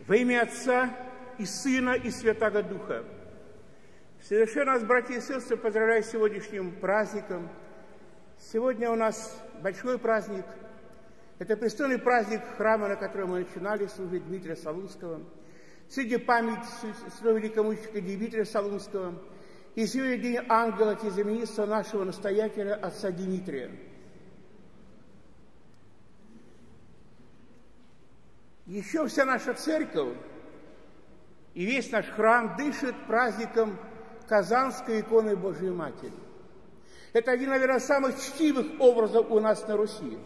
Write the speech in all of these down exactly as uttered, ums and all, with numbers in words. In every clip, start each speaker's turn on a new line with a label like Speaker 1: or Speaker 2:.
Speaker 1: Во имя Отца и Сына и Святаго Духа. Совершенно нас, братья и сестры, поздравляю с сегодняшним праздником. Сегодня у нас большой праздник. Это престольный праздник храма, на котором мы начинали служить Дмитрия Солунского. Сегодня память святого великомученика Дмитрия Солунского. И сегодня день ангела тезаменитства нашего настоятеля отца Дмитрия. Еще вся наша церковь и весь наш храм дышит праздником Казанской иконы Божией Матери. Это один, наверное, из самых чтивых образов у нас на Руси.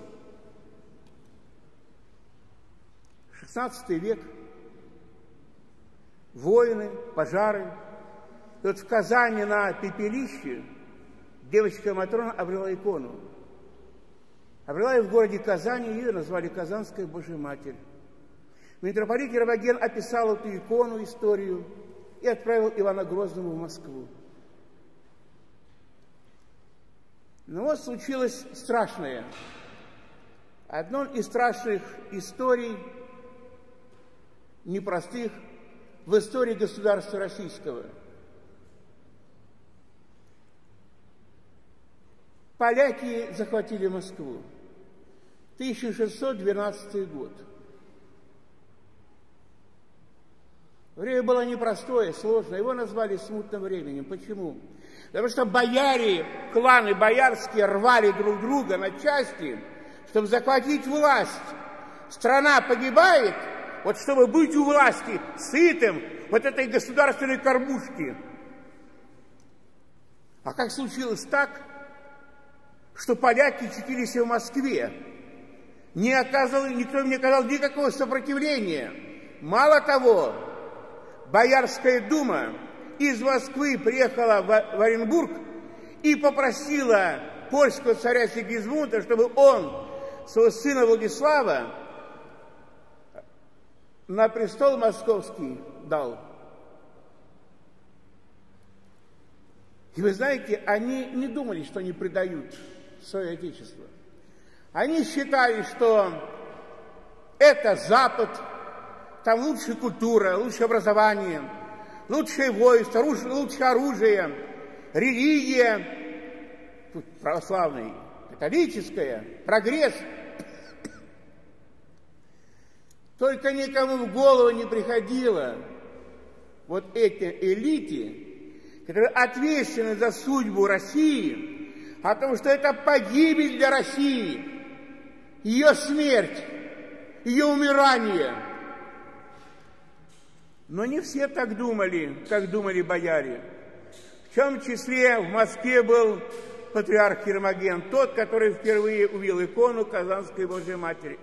Speaker 1: шестнадцатый век. Войны, пожары. И вот в Казани на пепелище девочка Матрона обрела икону. Обрела ее в городе Казани, ее назвали Казанская Божия Матерь. Митрополит Ермоген описал эту икону, историю, и отправил Ивана Грозного в Москву. Но вот случилось страшное. Одна из страшных историй, непростых, в истории государства российского. Поляки захватили Москву. тысяча шестьсот двенадцатый год. Время было непростое, сложное. Его назвали смутным временем. Почему? Потому что бояре, кланы боярские рвали друг друга на части, чтобы захватить власть. Страна погибает, вот чтобы быть у власти сытым вот этой государственной кормушки. А как случилось так, что поляки очутились в Москве? Не оказывал, никто им не оказал никакого сопротивления. Мало того, Боярская дума из Москвы приехала в Оренбург и попросила польского царя Сигизмунда, чтобы он своего сына Владислава на престол московский дал. И вы знаете, они не думали, что они предают свое отечество. Они считали, что это Запад, там лучшая культура, лучшее образование, лучшее войско, лучшее оружие, религия, тут православная, католическая, прогресс. Только никому в голову не приходило вот эти элиты, которые ответственны за судьбу России, о том, что это погибель для России, ее смерть, ее умирание. Но не все так думали, как думали бояре. В том числе в Москве был патриарх Ермоген, тот, который впервые увидел икону Казанской Божией Матери.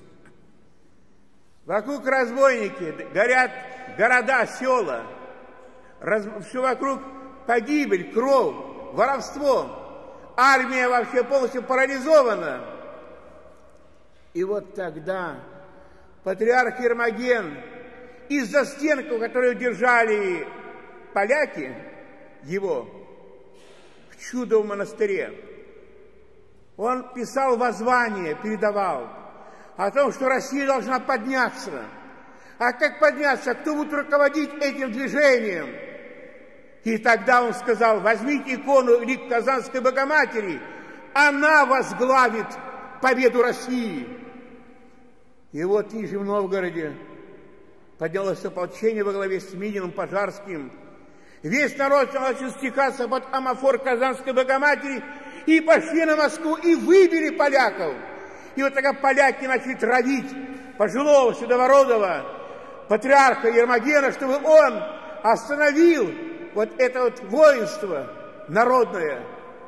Speaker 1: Вокруг разбойники, горят города, села, раз, все вокруг погибель, кровь, воровство. Армия вообще полностью парализована. И вот тогда патриарх Ермоген из-за стенку, которую держали поляки, его, в Чудовом монастыре, он писал воззвание, передавал о том, что Россия должна подняться. А как подняться? Кто будет руководить этим движением? И тогда он сказал: возьмите икону лик Казанской Богоматери, она возглавит победу России. И вот в Нижнем Новгороде поднялось ополчение во главе с Мининым, Пожарским. Весь народ начал стекаться под амафор Казанской Богоматери и пошли на Москву и выбили поляков. И вот тогда поляки начали травить пожилого седовородого патриарха Ермогена, чтобы он остановил вот это вот воинство народное.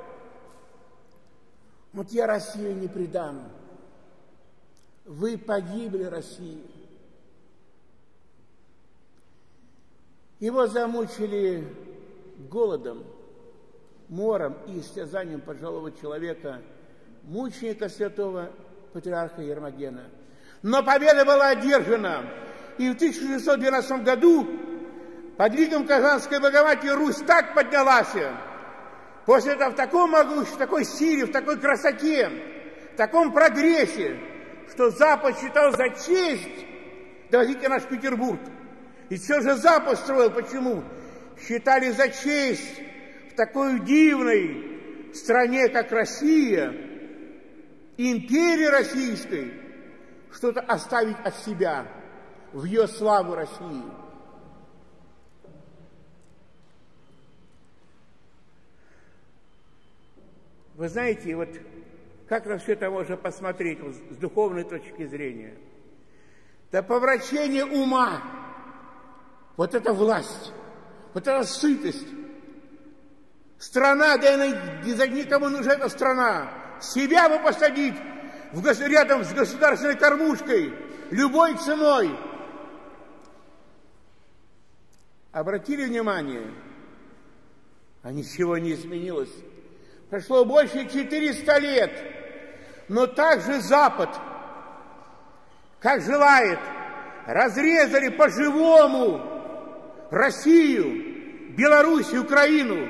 Speaker 1: Вот я Россию не предам. Вы погибли, Россия. Его замучили голодом, мором и истязанием пожилого человека, мученика святого патриарха Ермогена. Но победа была одержана. И в тысяча шестьсот двенадцатом году под ликом Казанской Богоматери Русь так поднялась. После этого в таком могуществе, в такой силе, в такой красоте, в таком прогрессе, что Запад считал за честь да возьмите наш Петербург. И все же Запад строил. Почему? Считали за честь в такой дивной стране, как Россия, империи российской, что-то оставить от себя в ее славу России. Вы знаете, вот как на все это можно посмотреть вот, с духовной точки зрения? Да помрачение ума, вот эта власть, вот эта сытость. Страна, да и никому нужна эта страна. Себя бы посадить в, рядом с государственной кормушкой любой ценой. Обратили внимание? А ничего не изменилось. Прошло больше четырёхсот лет, но также Запад, как желает, разрезали по-живому Россию, Беларусь, Украину.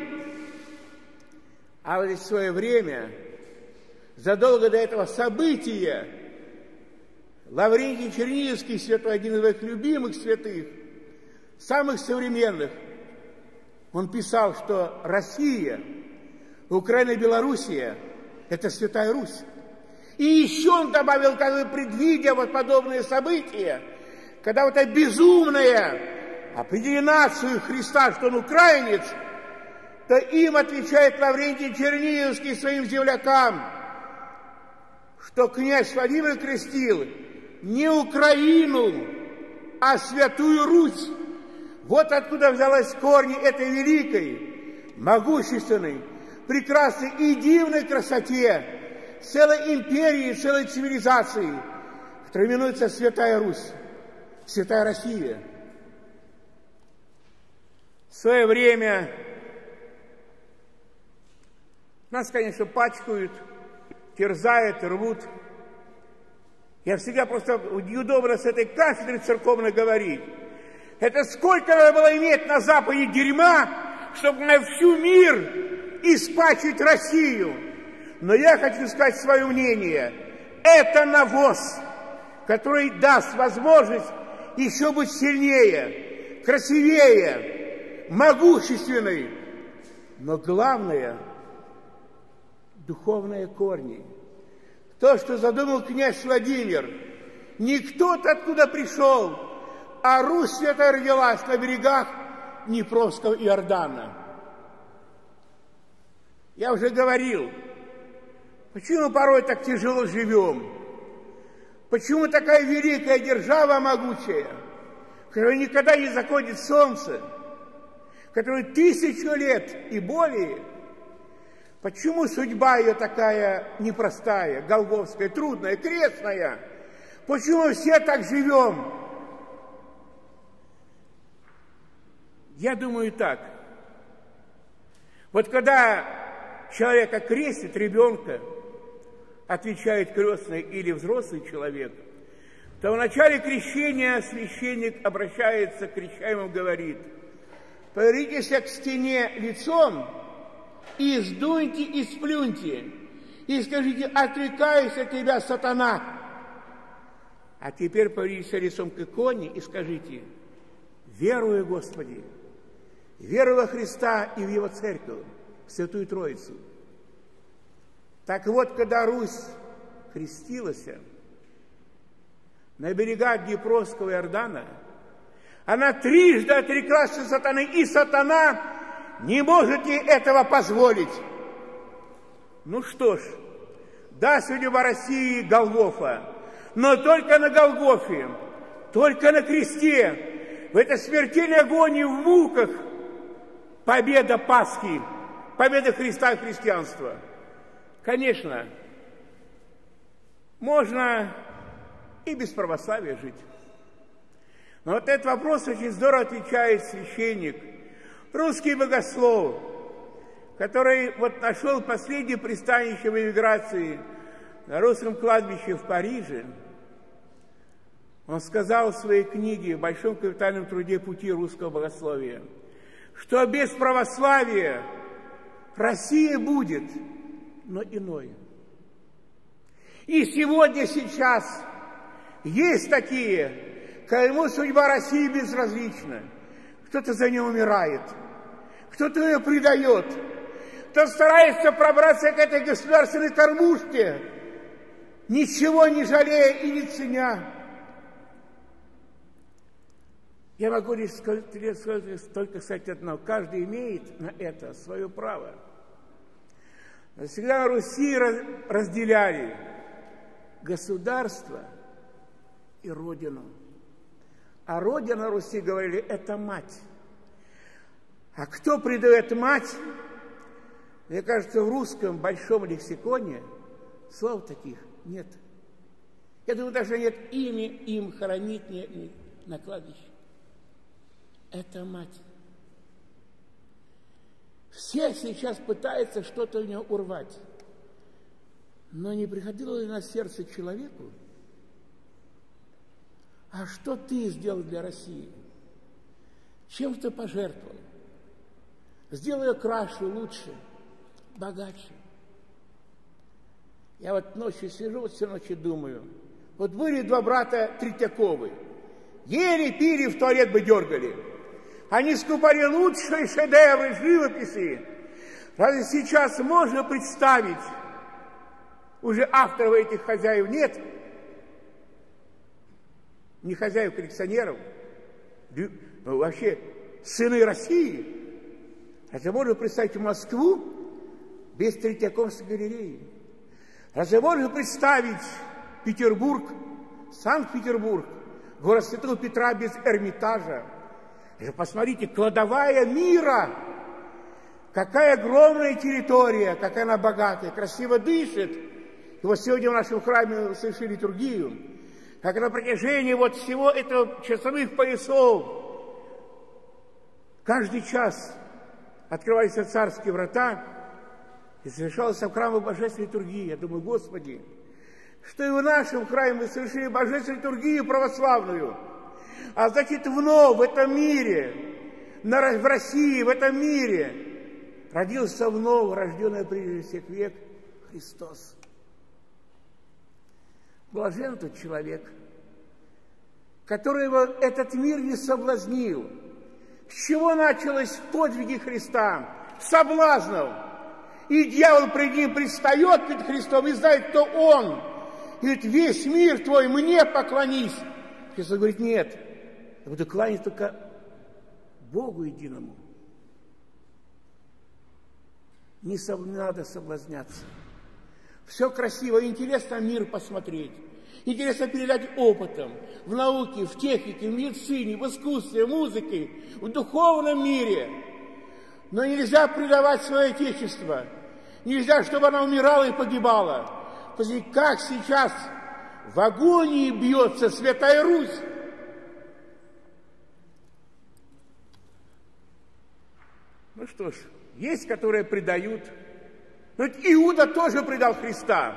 Speaker 1: А вот в свое время, задолго до этого события, Лаврентий Чернигівский, святой, один из моих любимых святых, самых современных, он писал, что Россия, Украина и Белоруссия – это Святая Русь. И еще он добавил, как бы предвидя вот подобные события, когда вот эта безумная определенацию Христа, что он украинец, то им отвечает Лаврентий Чернигівский своим землякам, что князь Владимир крестил не Украину, а Святую Русь. Вот откуда взялась корни этой великой, могущественной, прекрасной и дивной красоте целой империи, целой цивилизации, которая именуется Святая Русь, Святая Россия. В свое время нас, конечно, пачкают, терзают, рвут. Я всегда просто неудобно с этой кафедры церковной говорить. Это сколько надо было иметь на Западе дерьма, чтобы на всю мир испачкать Россию. Но я хочу сказать свое мнение. Это навоз, который даст возможность еще быть сильнее, красивее, могущественной. Но главное – духовные корни. То, что задумал князь Владимир, не кто-то откуда пришел, а Русь святая родилась на берегах Днепровского Иордана. Я уже говорил, почему порой так тяжело живем? Почему такая великая держава могучая, в которой никогда не заходит солнце, в которой тысячу лет и более? Почему судьба ее такая непростая, голгофская, трудная, крестная? Почему все так живем? Я думаю так. Вот когда человека крестит, ребенка, отвечает крестный или взрослый человек, то в начале крещения священник обращается к крещаемым, говорит: повернитесь к стене лицом и сдуньте и сплюньте, и скажите: отрекаюсь от тебя, сатана. А теперь повернитесь лицом к иконе и скажите: верую, Господи, верую во Христа и в Его Церковь, в Святую Троицу. Так вот, когда Русь крестилась на берегах Днепровского Иордана, она трижды отреклась от сатаны, и сатана не может ей этого позволить. Ну что ж, да, судьба России Голгофа, но только на Голгофе, только на кресте, в этой смертельной агонии, в муках, победа Пасхи, победа Христа и христианства. Конечно, можно и без православия жить. Но вот этот вопрос очень здорово отвечает священник, русский богослов, который вот нашел последнее пристанище в эмиграции на русском кладбище в Париже. Он сказал в своей книге, в большом капитальном труде «Пути русского богословия», что без православия Россия будет, но иной. И сегодня, сейчас есть такие, кому судьба России безразлична. Кто-то за нее умирает, кто-то ее предает, кто старается пробраться к этой государственной кормушке, ничего не жалея и не ценя. Я могу лишь только сказать одно. Каждый имеет на это свое право. Всегда на Руси разделяли государство и родину. А родина Руси, говорили, это мать. А кто предает мать? Мне кажется, в русском большом лексиконе слов таких нет. Я думаю, даже нет имя им хоронить не, на кладбище. Это мать. Все сейчас пытаются что-то у нее урвать. Но не приходило ли на сердце человеку? А что ты сделал для России? Чем ты пожертвовал? Сделай ее краше, лучше, богаче. Я вот ночью сижу, вот всю ночь думаю. Вот были два брата Третьяковы. Ели, пили, в туалет бы дергали. Они скупали лучшие шедевры живописи. Разве сейчас можно представить, уже авторов этих хозяев нет, не хозяев коллекционеров, но вообще сыны России. Разве можно представить Москву без Третьяковской галереи? Разве можно представить Петербург, Санкт-Петербург, город Святого Петра без Эрмитажа? Посмотрите, кладовая мира, какая огромная территория, какая она богатая, красиво дышит. И вот сегодня в нашем храме совершили литургию, как на протяжении вот всего этого часовых поясов каждый час открывались царские врата и совершалась в храме божественной литургии. Я думаю, Господи, что и в нашем храме мы совершили божественную литургию православную. А значит, вновь в этом мире, в России, в этом мире родился вновь, рожденный прежде всех век, Христос. Блажен тот человек, которого этот мир не соблазнил. С чего началось подвиги Христа? Соблазнов. И дьявол пред ним предстает перед Христом и знает, кто он. И говорит, весь мир твой мне поклонись. Христос говорит, нет, я буду кланяться только Богу единому. Не надо соблазняться. Все красиво, интересно мир посмотреть. Интересно передать опытом в науке, в технике, в медицине, в искусстве, в музыке, в духовном мире. Но нельзя предавать свое Отечество. Нельзя, чтобы оно умирало и погибало. Посмотрите, как сейчас в агонии бьется Святая Русь. Ну что ж, есть, которые предают. Но ведь Иуда тоже предал Христа.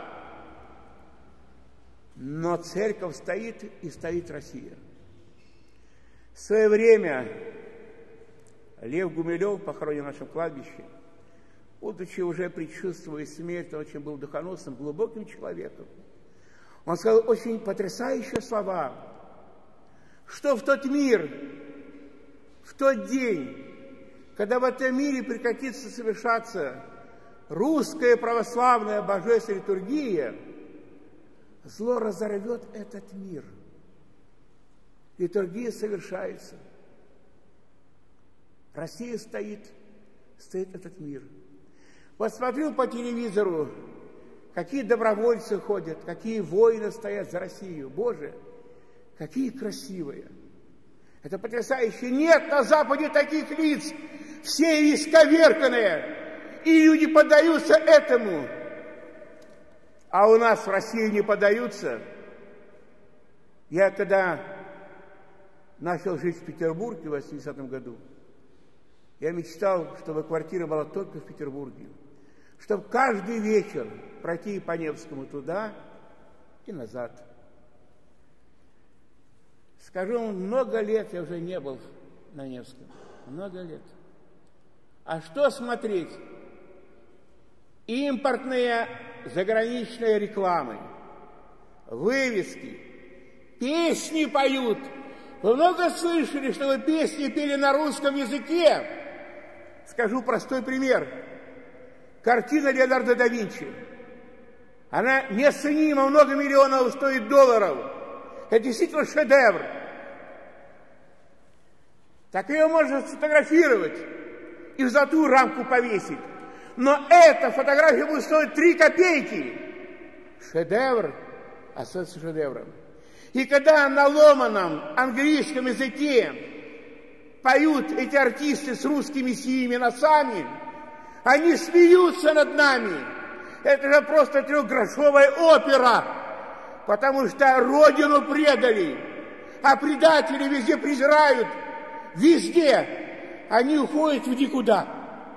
Speaker 1: Но церковь стоит, и стоит Россия. В свое время Лев Гумилев, похоронен на нашем кладбище, будучи уже предчувствуя смерть, он очень был духоносным, глубоким человеком. Он сказал очень потрясающие слова, что в тот мир, в тот день, когда в этом мире прекратится совершаться русская православная божественная литургия, зло разорвет этот мир. Литургия совершается. Россия стоит, стоит этот мир. Посмотрю по телевизору, какие добровольцы ходят, какие воины стоят за Россию. Боже, какие красивые. Это потрясающе. Нет на Западе таких лиц. Все исковерканные. И люди поддаются этому. А у нас в России не поддаются. Я когда начал жить в Петербурге в восьмидесятом году, я мечтал, чтобы квартира была только в Петербурге. Чтобы каждый вечер пройти по Невскому туда и назад. Скажу вам, много лет я уже не был на Невском. Много лет. А что смотреть? Импортные заграничные рекламы, вывески, песни поют, Вы много слышали, чтобы песни пели на русском языке? Скажу простой пример. Картина Леонардо да Винчи. Она неоценима, много миллионов стоит долларов. Это действительно шедевр. Так ее можно сфотографировать и в золотую рамку повесить. Но эта фотография будет стоить три копейки. Шедевр остается шедевром. И когда на ломаном английском языке поют эти артисты с русскими синими носами, они смеются над нами. Это же просто трехгрошовая опера, потому что Родину предали, а предатели везде презирают, везде они уходят в никуда.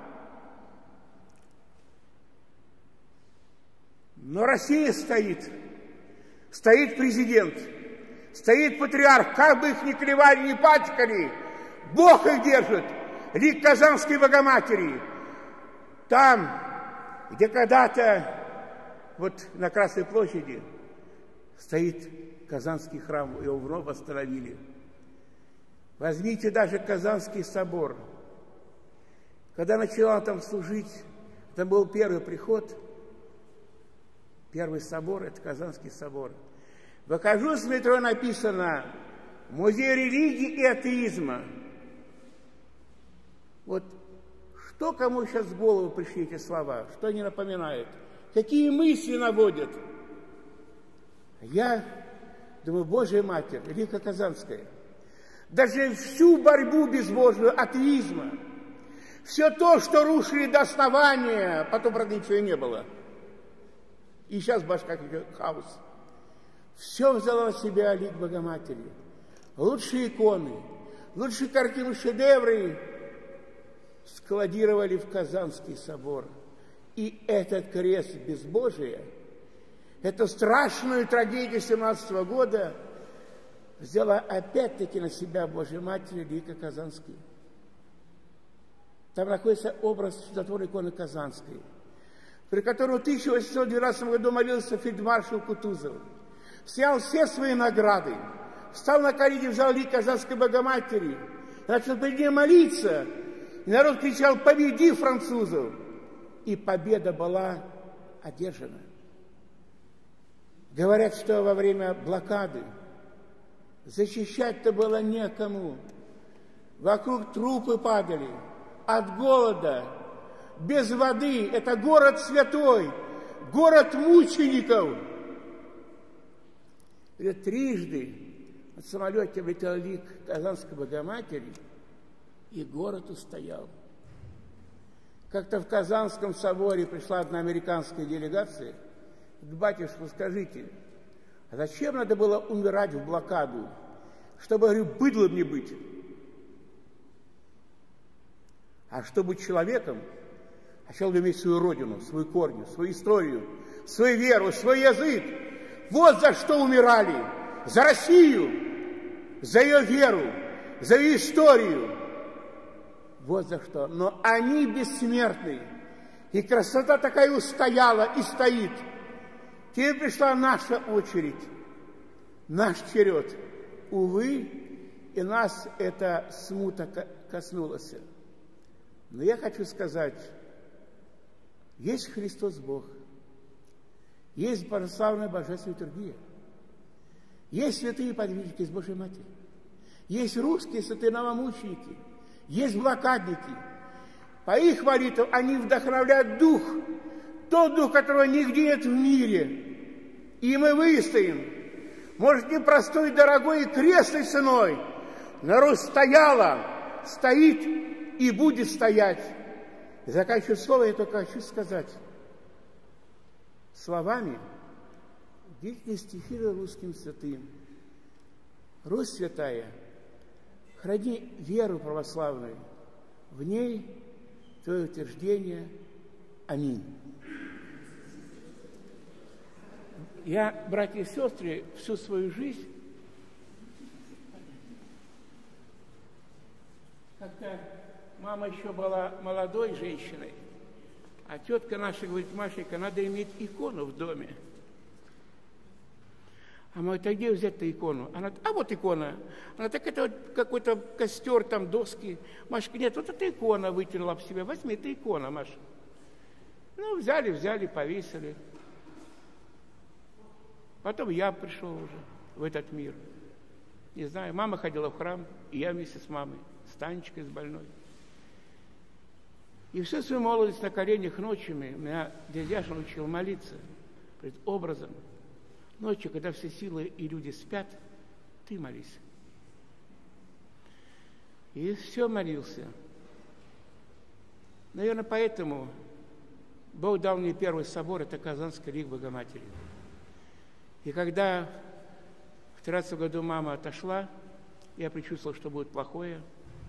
Speaker 1: Но Россия стоит, стоит президент, стоит патриарх, как бы их ни клевали, ни пачкали, Бог их держит, лик Казанской Богоматери. Там, где когда-то вот на Красной площади стоит Казанский храм, его вновь восстановили. Возьмите даже Казанский собор. Когда начала там служить, это был первый приход, первый собор, это Казанский собор. Выхожу с метро, написано «Музей религии и атеизма». Вот что кому сейчас в голову пришли эти слова? Что они напоминают? Какие мысли наводят? Я думаю, Божья Матерь, Великая Казанская, даже всю борьбу безбожную атеизма, все то, что рушили до основания, потом, правда, ничего и не было. И сейчас в башках идет хаос. Все взяла на себя лик Богоматери. Лучшие иконы, лучшие картины, шедевры складировали в Казанский собор. И этот крест безбожия, эту страшную трагедию семнадцатого года взяла опять-таки на себя Божья Матерь Великой Казанской. Там находится образ чудотворной иконы Казанской, при которой в тысяча восемьсот двенадцатом году молился фельдмаршал Кутузов. Снял все свои награды, встал на колени, взял лик Казанской Богоматери, начал перед ней молиться, и народ кричал «Победи французов!» И победа была одержана. Говорят, что во время блокады защищать-то было некому. Вокруг трупы падали от голода, без воды. Это город святой, город мучеников. И трижды от самолета влетел лик Казанской Богоматери, и город устоял. Как-то в Казанском соборе пришла одна американская делегация. Батюшка, скажите, а зачем надо было умирать в блокаду? Чтобы, говорю, быдлом не быть. А чтобы быть человеком, хотел бы иметь свою родину, свою корню, свою историю, свою веру, свой язык. Вот за что умирали. За Россию, за ее веру, за ее историю. Вот за что. Но они бессмертны. И красота такая устояла и стоит. Теперь пришла наша очередь, наш черед. Увы, и нас эта смута коснулась. Но я хочу сказать, есть Христос Бог, есть православная божественная литургия, есть святые подвижники из Божьей Матери, есть русские святые новомученики, есть блокадники. По их молитвам они вдохновляют дух, тот дух, которого нигде нет в мире. И мы выстоим. Может, не простой, дорогой и крестной ценой, но Русь стояла, стоит и будет стоять. И заканчиваю слово, я только хочу сказать словами длительные стихи русским святым. Русь святая, храни веру православную, в ней твое утверждение. Аминь. Я, братья и сестры, всю свою жизнь, когда мама еще была молодой женщиной, а тетка наша говорит: Машенька, надо иметь икону в доме. А мы говорит, а где взять-то икону? Она говорит, а вот икона. Она так, это вот какой-то костер, там доски. Машка, нет, вот эта икона вытянула в себя. Возьми, это икона, Маша. Ну, взяли, взяли, повесили. Потом я пришел уже в этот мир. Не знаю, мама ходила в храм, и я вместе с мамой, с Танечкой, с больной. И всю свою молодость на коленях ночами меня дядяша научил молиться перед образом. Ночью, когда все силы и люди спят, ты молись. И все молился. Наверное, поэтому Бог дал мне первый собор, это Казанский лик Богоматери. И когда в тринадцатом году мама отошла, я предчувствовал, что будет плохое.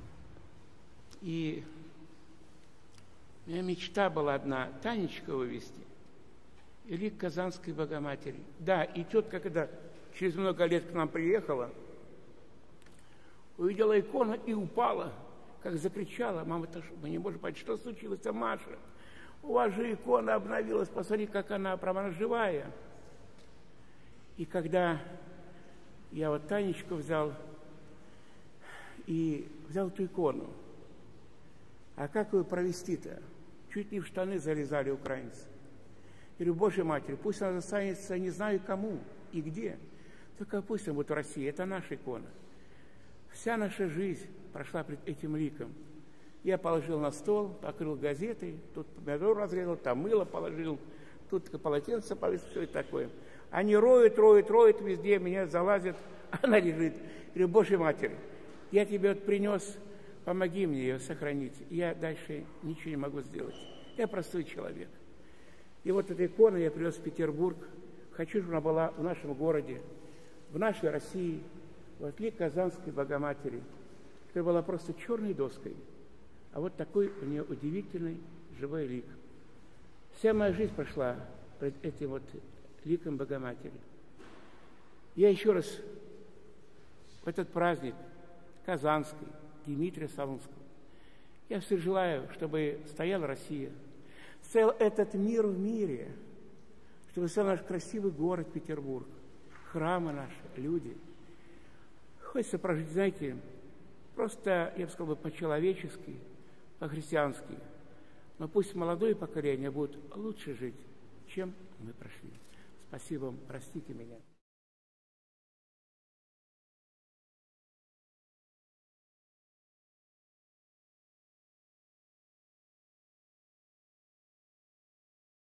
Speaker 1: И у меня мечта была одна, Танечка вывести, и лик Казанской Богоматери. Да, и тетка, когда через много лет к нам приехала, увидела икону и упала, как закричала. Мама, мы не можем понять, что случилось, а Маша? У вас же икона обновилась, посмотри, как она, прямо она живая. И когда я вот Танечку взял и взял эту икону, а как ее провести-то? Чуть не в штаны залезали украинцы. Я говорю, Божья Матерь, пусть она останется, не знаю кому и где, только пусть она будет в России, это наша икона. Вся наша жизнь прошла пред этим ликом. Я положил на стол, покрыл газетой, тут помидор разрезал, там мыло положил, тут полотенце повесил, все это такое. Они роют, роют, роют везде, меня залазят, она лежит. Я говорю, Божья Матерь, я тебе вот принес, помоги мне ее сохранить. Я дальше ничего не могу сделать. Я простой человек. И вот эту икону я привез в Петербург. Хочу, чтобы она была в нашем городе, в нашей России, вот лик Казанской Богоматери, которая была просто черной доской. А вот такой у нее удивительный живой лик. Вся моя жизнь прошла пред этим вот ликом Богоматери. Я еще раз в этот праздник Казанский, Дмитрия Солунского, я все желаю, чтобы стояла Россия, стоял этот мир в мире, чтобы стоял наш красивый город Петербург, храмы наши, люди. Хочется прожить, знаете, просто, я бы сказал, по-человечески, по-христиански. Но пусть молодое поколение будет лучше жить, чем мы прошли. Спасибо вам, простите меня.